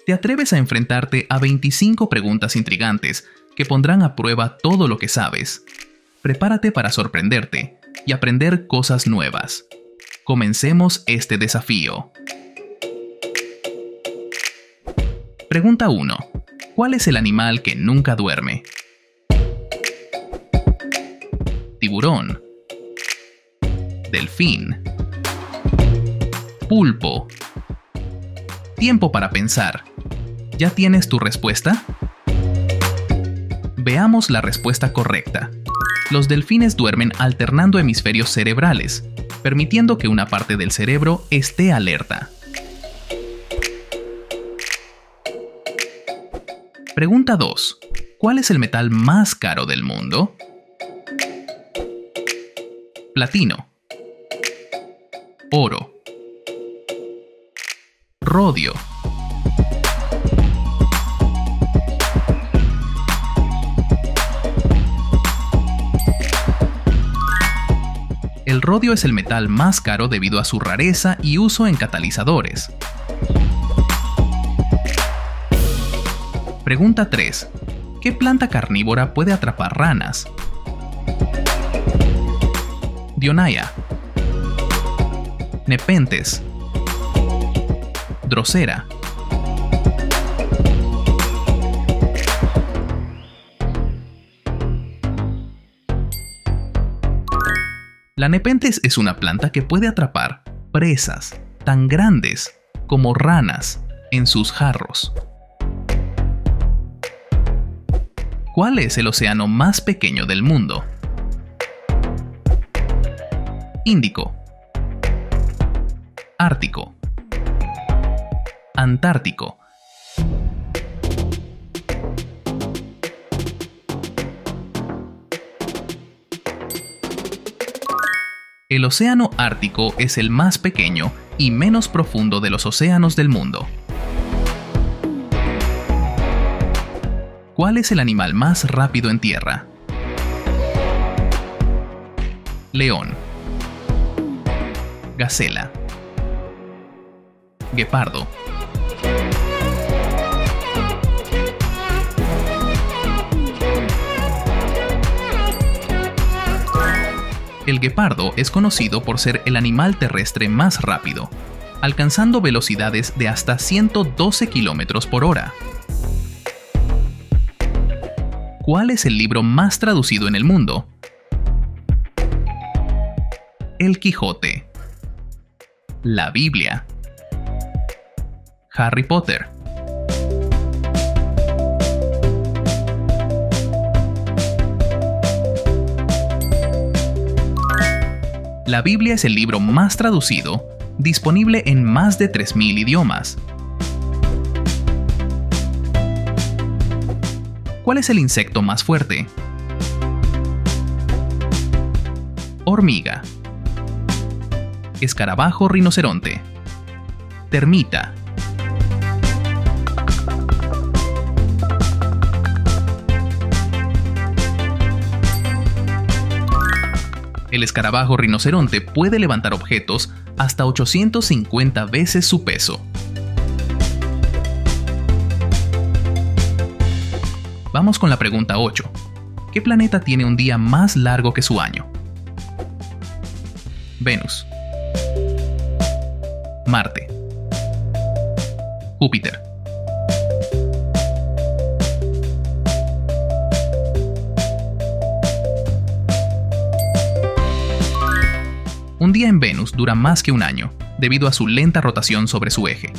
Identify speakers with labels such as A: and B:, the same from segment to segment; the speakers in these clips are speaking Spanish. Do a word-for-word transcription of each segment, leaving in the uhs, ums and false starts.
A: Te atreves a enfrentarte a veinticinco preguntas intrigantes que pondrán a prueba todo lo que sabes. Prepárate para sorprenderte y aprender cosas nuevas. Comencemos este desafío. Pregunta uno. ¿Cuál es el animal que nunca duerme? Tiburón, delfín, pulpo. Tiempo para pensar. ¿Ya tienes tu respuesta? Veamos la respuesta correcta. Los delfines duermen alternando hemisferios cerebrales, permitiendo que una parte del cerebro esté alerta. Pregunta dos. ¿Cuál es el metal más caro del mundo? Platino, oro, rodio. El rodio es el metal más caro debido a su rareza y uso en catalizadores. Pregunta tres. ¿Qué planta carnívora puede atrapar ranas? Dionaya, Nepenthes, Drosera. La Nepenthes es una planta que puede atrapar presas tan grandes como ranas en sus jarros. ¿Cuál es el océano más pequeño del mundo? Índico, Ártico, Antártico. El océano Ártico es el más pequeño y menos profundo de los océanos del mundo. ¿Cuál es el animal más rápido en tierra? León, gacela, guepardo. El guepardo es conocido por ser el animal terrestre más rápido, alcanzando velocidades de hasta ciento doce kilómetros por hora. ¿Cuál es el libro más traducido en el mundo? El Quijote, la Biblia, Harry Potter. La Biblia es el libro más traducido, disponible en más de tres mil idiomas. ¿Cuál es el insecto más fuerte? Hormiga, escarabajo rinoceronte, termita. El escarabajo rinoceronte puede levantar objetos hasta ochocientas cincuenta veces su peso. Vamos con la pregunta ocho. ¿Qué planeta tiene un día más largo que su año? Venus, Marte, Júpiter. Un día en Venus dura más que un año, debido a su lenta rotación sobre su eje.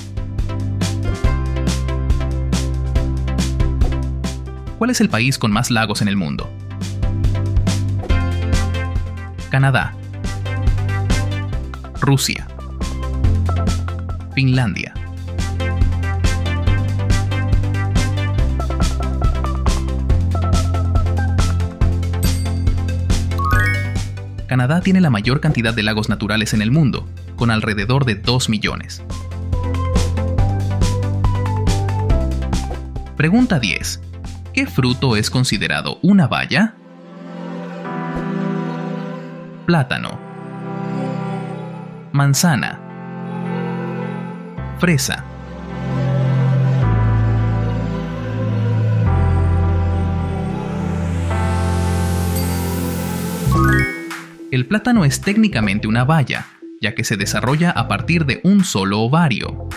A: ¿Cuál es el país con más lagos en el mundo? Canadá, Rusia, Finlandia. Canadá tiene la mayor cantidad de lagos naturales en el mundo, con alrededor de dos millones. Pregunta diez. ¿Qué fruto es considerado una baya? Plátano, manzana, fresa. El plátano es técnicamente una baya, ya que se desarrolla a partir de un solo ovario.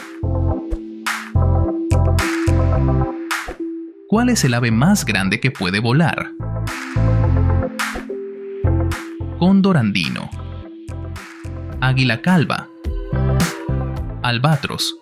A: ¿Cuál es el ave más grande que puede volar? Cóndor andino, águila calva, albatros.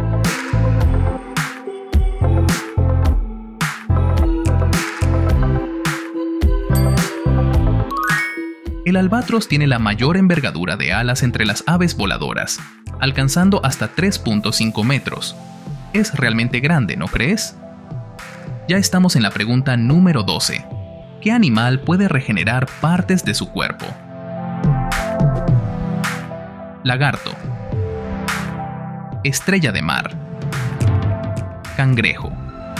A: El albatros tiene la mayor envergadura de alas entre las aves voladoras, alcanzando hasta tres punto cinco metros. Es realmente grande, ¿no crees? Ya estamos en la pregunta número doce. ¿Qué animal puede regenerar partes de su cuerpo? Lagarto, estrella de mar, cangrejo.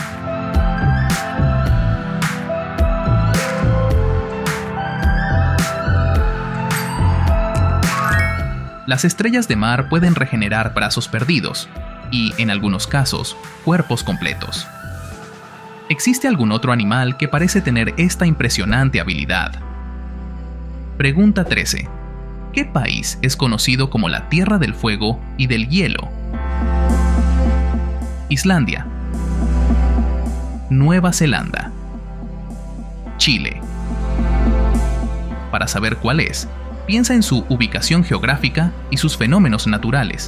A: Las estrellas de mar pueden regenerar brazos perdidos y, en algunos casos, cuerpos completos. ¿Existe algún otro animal que parece tener esta impresionante habilidad? Pregunta trece. ¿Qué país es conocido como la Tierra del Fuego y del Hielo? Islandia, Nueva Zelanda, Chile. Para saber cuál es, piensa en su ubicación geográfica y sus fenómenos naturales.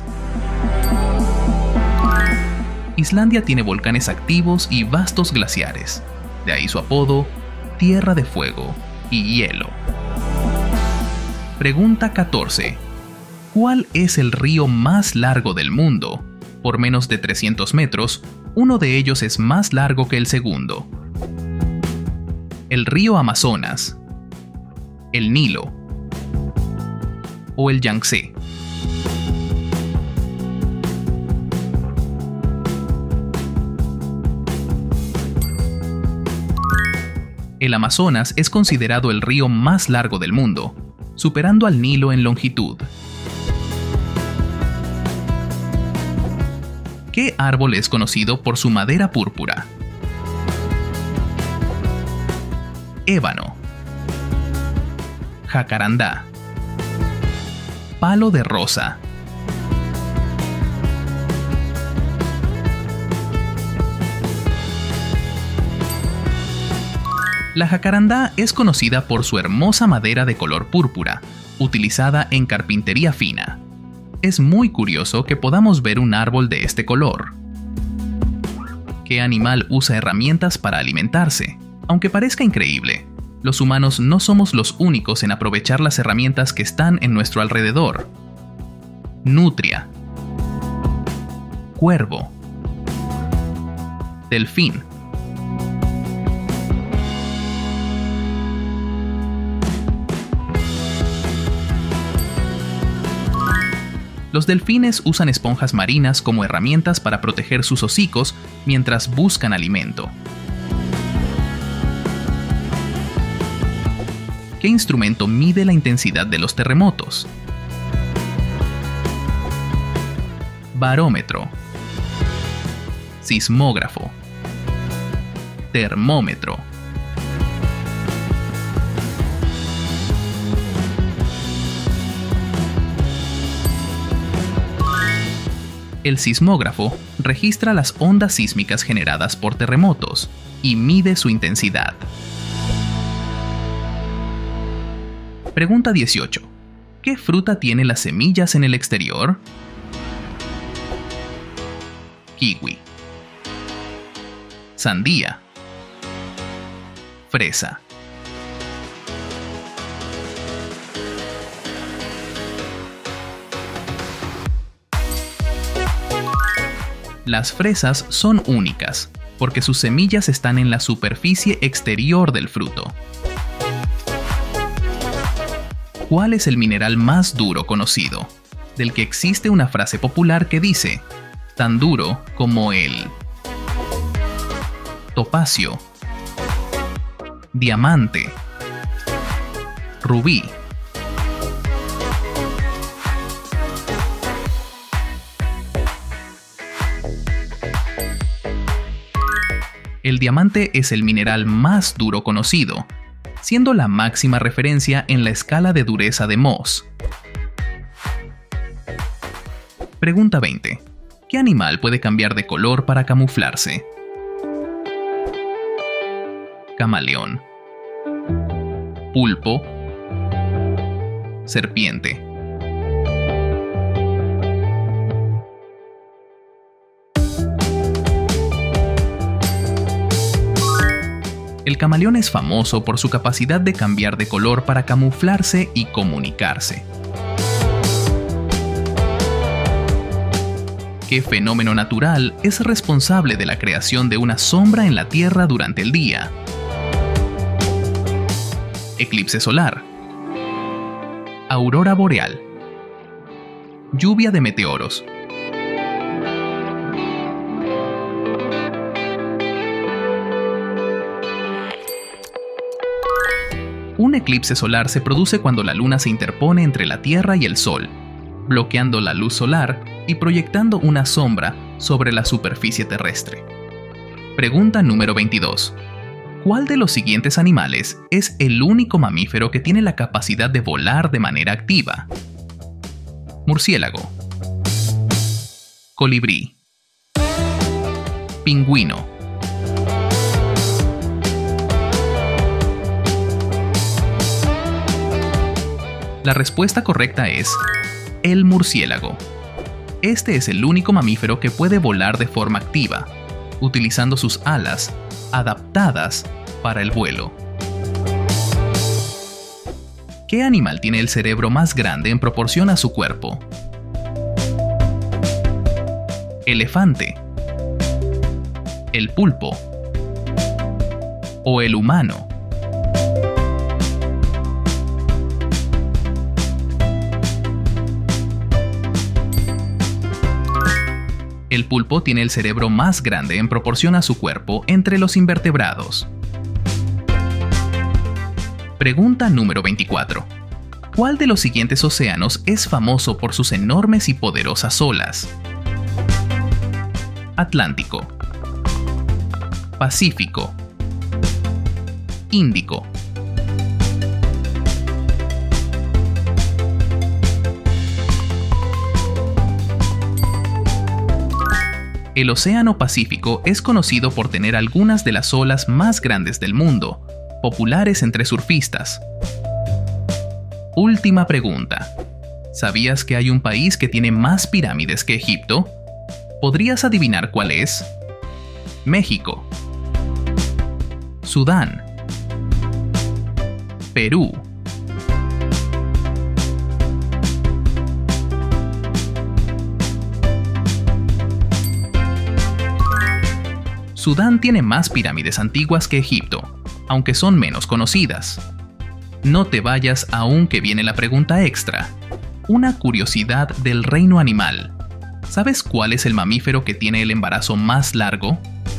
A: Islandia tiene volcanes activos y vastos glaciares, de ahí su apodo, Tierra de Fuego y Hielo. Pregunta catorce. ¿Cuál es el río más largo del mundo? Por menos de trescientos metros, uno de ellos es más largo que el segundo. ¿El río Amazonas, el Nilo o el Yangtze? El Amazonas es considerado el río más largo del mundo, superando al Nilo en longitud. ¿Qué árbol es conocido por su madera púrpura? Ébano, jacarandá, palo de rosa. La jacarandá es conocida por su hermosa madera de color púrpura, utilizada en carpintería fina. Es muy curioso que podamos ver un árbol de este color. ¿Qué animal usa herramientas para alimentarse? Aunque parezca increíble, los humanos no somos los únicos en aprovechar las herramientas que están en nuestro alrededor. Nutria, cuervo, delfín. Los delfines usan esponjas marinas como herramientas para proteger sus hocicos mientras buscan alimento. ¿Qué instrumento mide la intensidad de los terremotos? Barómetro, sismógrafo, termómetro. El sismógrafo registra las ondas sísmicas generadas por terremotos y mide su intensidad. Pregunta dieciocho. ¿Qué fruta tiene las semillas en el exterior? Kiwi, sandía, fresa. Las fresas son únicas, porque sus semillas están en la superficie exterior del fruto. ¿Cuál es el mineral más duro conocido? Del que existe una frase popular que dice, tan duro como el topacio, diamante, rubí. El diamante es el mineral más duro conocido. siendo la máxima referencia en la escala de dureza de Mohs. Pregunta veinte. ¿Qué animal puede cambiar de color para camuflarse? Camaleón, pulpo, serpiente. El camaleón es famoso por su capacidad de cambiar de color para camuflarse y comunicarse. ¿Qué fenómeno natural es responsable de la creación de una sombra en la Tierra durante el día? Eclipse solar, aurora boreal, lluvia de meteoros. Un eclipse solar se produce cuando la luna se interpone entre la Tierra y el Sol, bloqueando la luz solar y proyectando una sombra sobre la superficie terrestre. Pregunta número veintidós. ¿Cuál de los siguientes animales es el único mamífero que tiene la capacidad de volar de manera activa? Murciélago, colibrí, pingüino. La respuesta correcta es el murciélago. Este es el único mamífero que puede volar de forma activa, utilizando sus alas adaptadas para el vuelo. ¿Qué animal tiene el cerebro más grande en proporción a su cuerpo? ¿Elefante, el pulpo o el humano? El pulpo tiene el cerebro más grande en proporción a su cuerpo entre los invertebrados. Pregunta número veinticuatro. ¿Cuál de los siguientes océanos es famoso por sus enormes y poderosas olas? Atlántico, Pacífico, Índico. El Océano Pacífico es conocido por tener algunas de las olas más grandes del mundo, populares entre surfistas. Última pregunta. ¿Sabías que hay un país que tiene más pirámides que Egipto? ¿Podrías adivinar cuál es? México, Sudán, Perú. Sudán tiene más pirámides antiguas que Egipto, aunque son menos conocidas. No te vayas aún que viene la pregunta extra. Una curiosidad del reino animal. ¿Sabes cuál es el mamífero que tiene el embarazo más largo?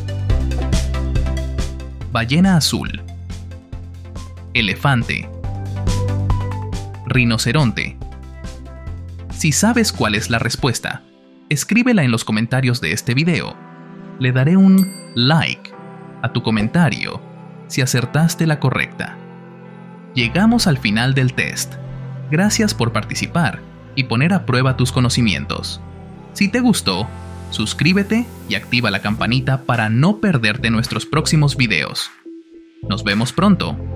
A: Ballena azul, elefante, rinoceronte. Si sabes cuál es la respuesta, escríbela en los comentarios de este video. Le daré un like a tu comentario si acertaste la correcta. Llegamos al final del test. Gracias por participar y poner a prueba tus conocimientos. Si te gustó, suscríbete y activa la campanita para no perderte nuestros próximos videos. Nos vemos pronto.